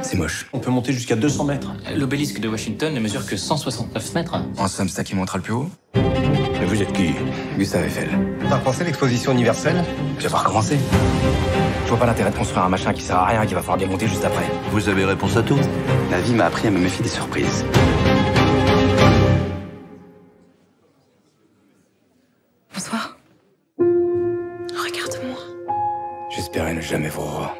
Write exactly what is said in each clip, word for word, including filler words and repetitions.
C'est moche. On peut monter jusqu'à deux cents mètres. L'obélisque de Washington ne mesure que cent soixante-neuf mètres. En somme, c'est ça qui montera le plus haut? Mais vous êtes qui? Gustave Eiffel. T'as pensé l'exposition universelle? Je vais pas recommencer. Je vois pas l'intérêt de construire un machin qui sert à rien et qui va falloir démonter juste après. Vous avez réponse à tout? La vie m'a appris à me méfier des surprises. Bonsoir. Regarde-moi. J'espérais ne jamais vous revoir.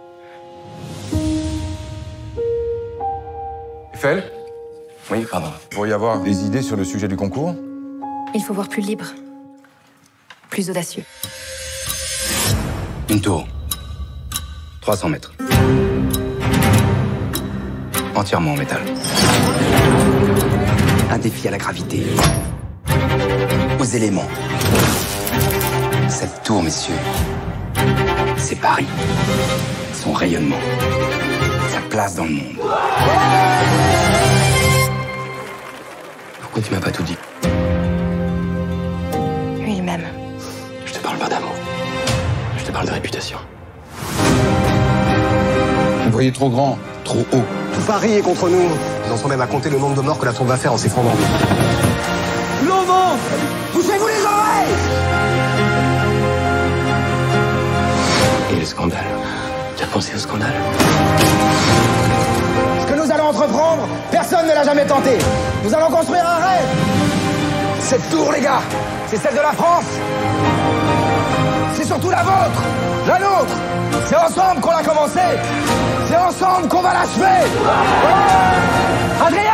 Eiffel, Oui, pardon. il pourrait y avoir des idées sur le sujet du concours? Il faut voir plus libre. Plus audacieux. Une tour. trois cents mètres. Entièrement en métal. Un défi à la gravité. Aux éléments. Cette tour, messieurs, c'est Paris. Son rayonnement. Sa place dans le monde. Pourquoi tu m'as pas tout dit? Lui, il m'aime. Je te parle pas d'amour. Je te parle de réputation. Vous voyez trop grand, trop haut. Tout Paris est contre nous. Ils en sont même à compter le nombre de morts que la tour va faire en s'effondrant. L'Auvent! Poussez-vous les oreilles! Et le scandale? Tu as pensé au scandale? Ce que nous allons entreprendre, personne ne l'a jamais tenté. Nous allons construire un rêve. Cette tour, les gars, c'est celle de la France. C'est surtout la vôtre, la nôtre. C'est ensemble qu'on l'a commencé. C'est ensemble qu'on va l'achever. Adrien!